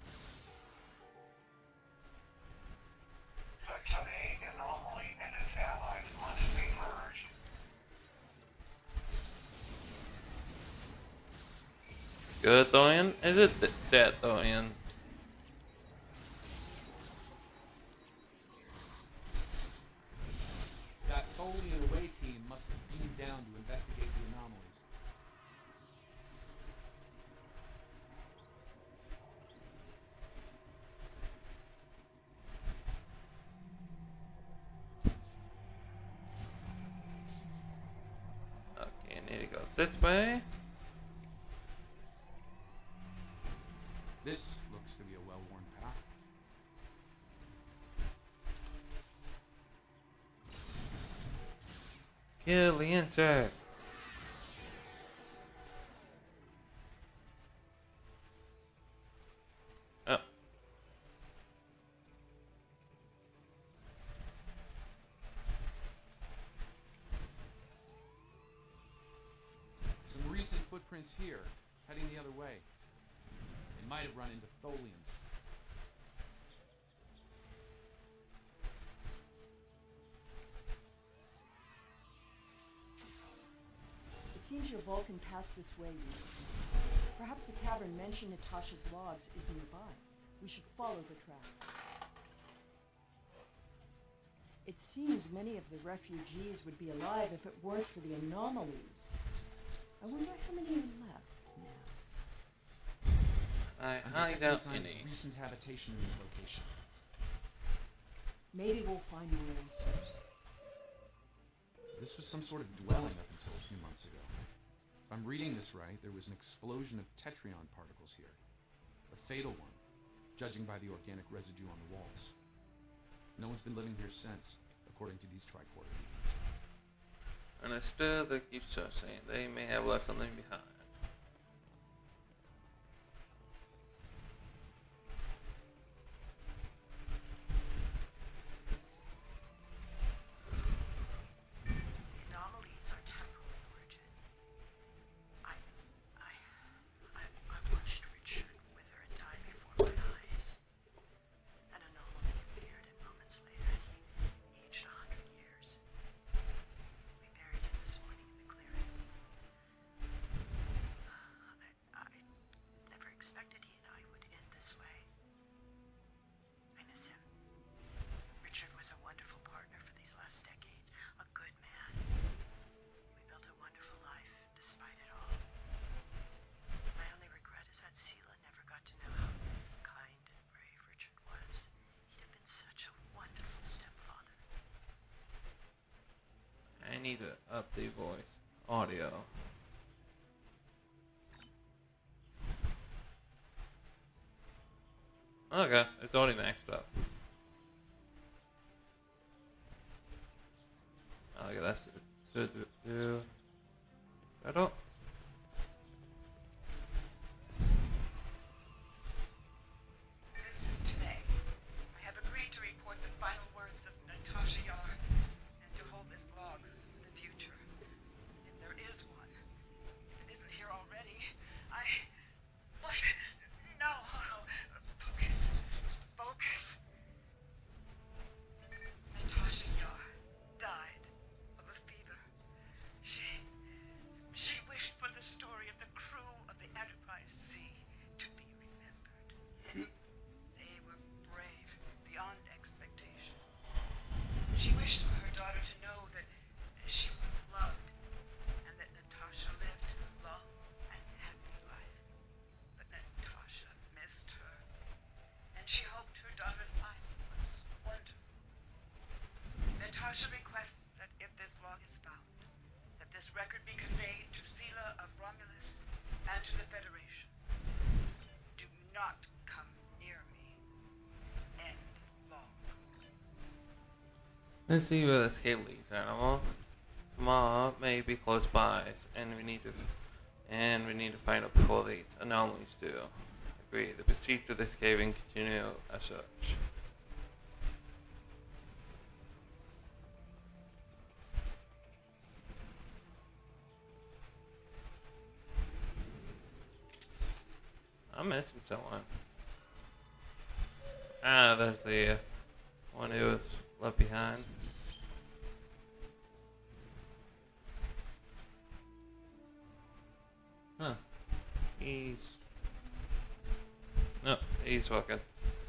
The Tanay anomaly and its allies must be merged. Good Tholian? Is it th that Tholian? That Tholian away team must have beamed down to investigate the anomalies. Okay, I need to go this way. This looks to be a well-worn path. Kill the insects. Oh. Some recent footprints here, heading the other way. They might have run into Tholians. It seems your Vulcan passed this way recently. Perhaps the cavern mentioned in Tasha's logs is nearby. We should follow the tracks. It seems many of the refugees would be alive if it weren't for the anomalies. I wonder how many are left now. I I'm highly detecting doubt signs any. of recent habitation in this location. Maybe we'll find more answers. This was some sort of dwelling up until a few months ago. If I'm reading this right, there was an explosion of tetrion particles here. A fatal one, judging by the organic residue on the walls. No one's been living here since, according to these tricorder. And it's still the keeps saying they may have left something behind. Anomalies are temporal in origin. I, I, I, I watched Richard wither and die before my eyes. An anomaly appeared, and moments later, he aged a hundred years. We buried him this morning in the clearing. I, I never expected he and I would end this way. I miss him. Richard was a wonderful partner for these last decades, a good man. We built a wonderful life, despite it all. My only regret is that Sela never got to know how kind and brave Richard was. He'd have been such a wonderful stepfather. I need to up the voice audio. Okay, it's already maxed up. Okay, that's it. Should do. I don't. This is today. I have agreed to report the final words of Natasha Yar and to hold this log for the future. If there is one, if it isn't here already, I... What? No! Focus. Focus. Natasha Yar died of a fever. She... She wished for the story of the crew of the Enterprise C to be remembered. They were brave beyond expectation. She wished for her daughter to know that she was loved and that Natasha lived a long and happy life. But Natasha missed her, and she hoped her daughter's life was wonderful. Natasha requests that if this log is found, that this record be conveyed to Sela of Romulus and to the Federation. Do not come near me. End log. Let's see where the escape leads, animal. Come on, maybe close by, and we need to, f and we need to find out before these anomalies do. Agree. The proceed to this cave and continue as such. I'm missing someone. Ah, there's the uh, one who was left behind. Huh. He's... No, he's fucking.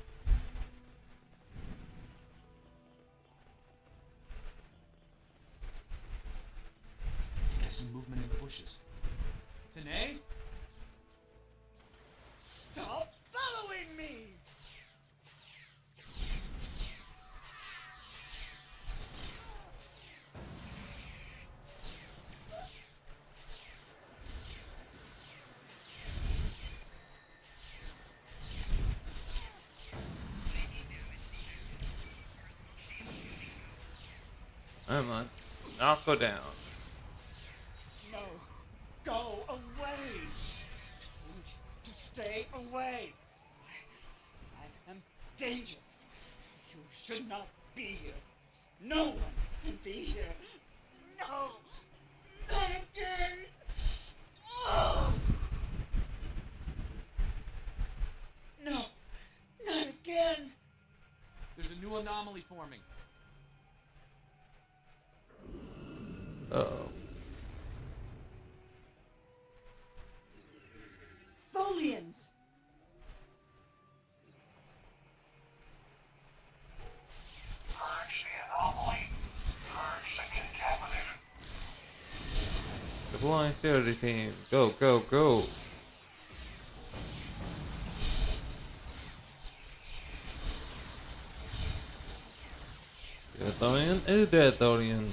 There's some movement in the bushes. Tanae? Stop following me! Come on. I'll go down. No, go away! Told you to stay away! I, I am dangerous. You should not be here. No one can be here. No! Not again! Oh! No! Not again! There's a new anomaly forming. Uh-oh. Folians! Purge the anomaly. Purge the contaminated. Deploying security team. Go, go, go. Thorian? Is there Thorian?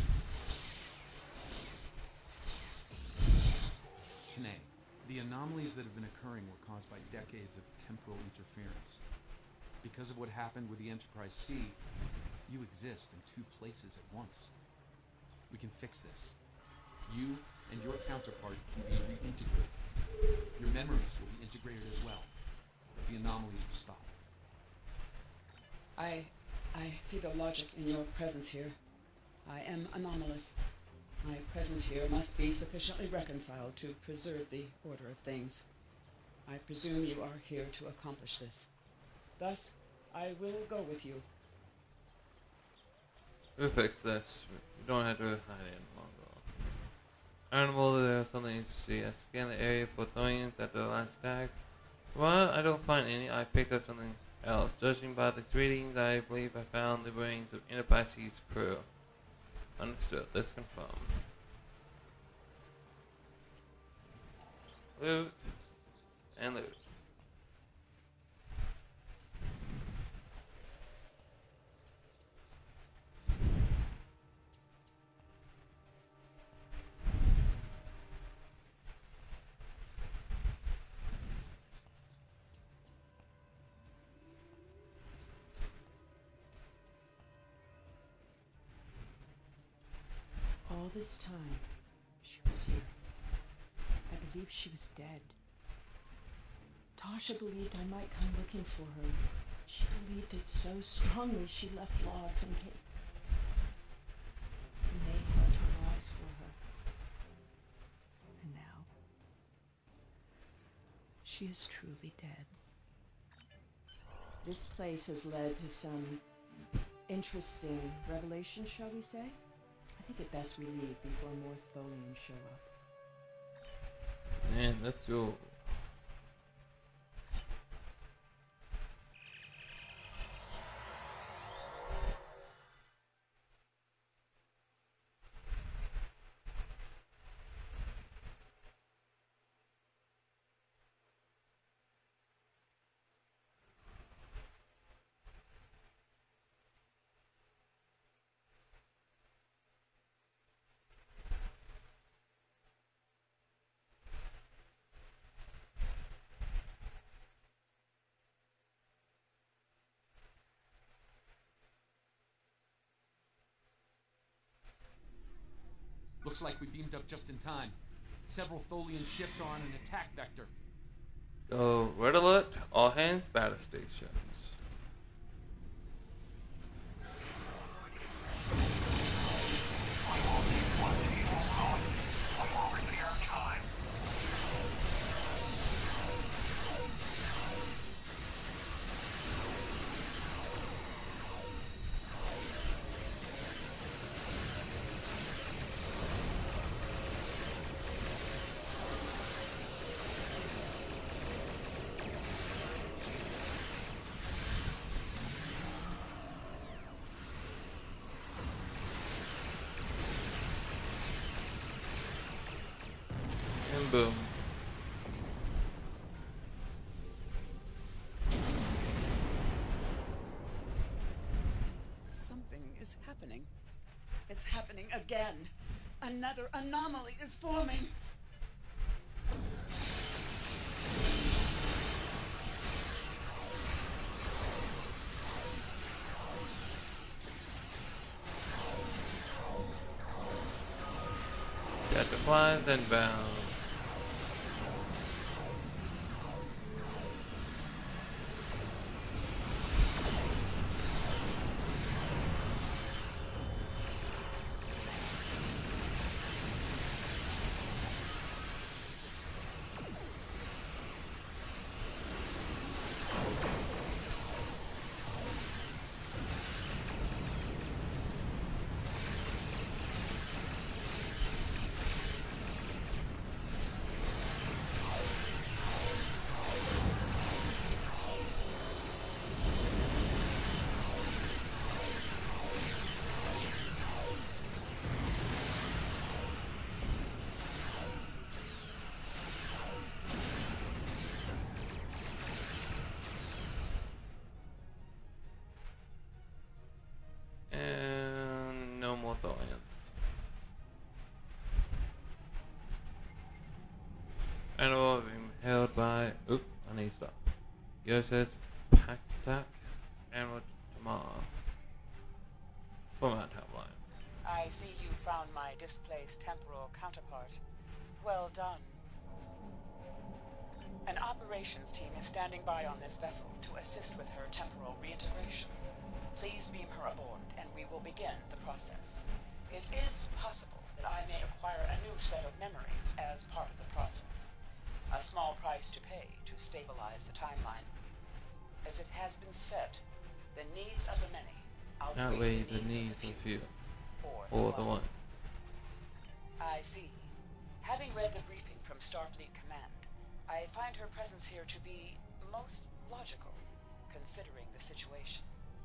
Tanae, the anomalies that have been occurring were caused by decades of temporal interference. Because of what happened with the Enterprise C, you exist in two places at once. We can fix this. You and your counterpart can be reintegrated. Your memories will be integrated as well. The anomalies will stop. I... I see the logic in your presence here. I am anomalous. My presence here must be sufficiently reconciled to preserve the order of things. I presume you are here to accomplish this. Thus, I will go with you. We'll fix this. We don't have to hide it longer. Animal, there's something to see. I scanned the area for Thorians at the last tag. Well, I don't find any. I picked up something else. Judging by the readings, I believe I found the brains of Enterprise C's crew. Understood. Let's confirm. Loot. And loot. All this time, she was here. I believe she was dead. Tasha believed I might come looking for her. She believed it so strongly she left logs in case. Danae held her logs for her. And now, she is truly dead. This place has led to some interesting revelations, shall we say? I think it best we leave before more Tholians show up. Man, let's go. Looks like we beamed up just in time. Several Tholian ships are on an attack vector. Go red alert, all hands, battle stations. And boom. Something is happening. It's happening again. Another anomaly is forming. Got to fly, then bound. funny stuff. U S S Paxtac and what tomorrow for my timeline. I see you found my displaced temporal counterpart. Well done. An operations team is standing by on this vessel to assist with her temporal reintegration. Please beam her aboard, and we will begin the process. It is possible that I may acquire a new set of memories as part of the process. A small price to pay to stabilize the timeline. As it has been said, the needs of the many outweigh Outweigh the the needs needs of of the few, few. Or or the the one. one. I see. Having read the briefing from Starfleet Command, I find her presence here to be most logical, considering the situation.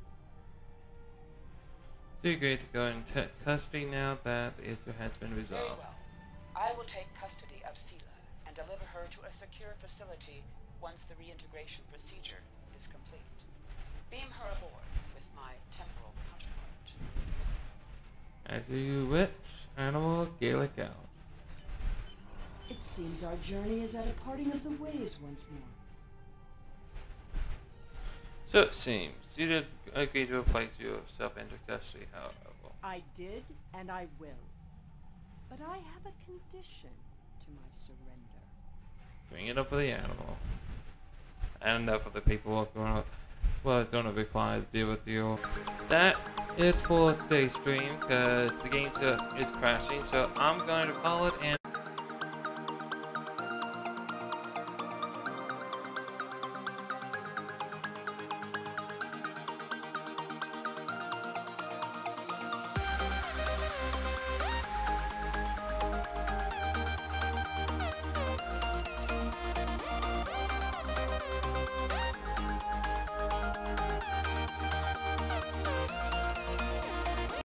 So you agreed to go into custody now that the issue has been Very resolved. well. I will take custody of Sela and deliver her to a secure facility once the reintegration procedure is complete. Beam her aboard with my temporal counterpart. As you wish, Animal Gaelic out. It seems our journey is at a parting of the ways once more. So it seems you did agree to place yourself into custody, however. I did, and I will. But I have a condition to my surrender. Bring it up for the animal. And enough of the people walking around. Well, it's going to be required to deal with you. That's it for today's stream, because the game is crashing, so I'm going to call it and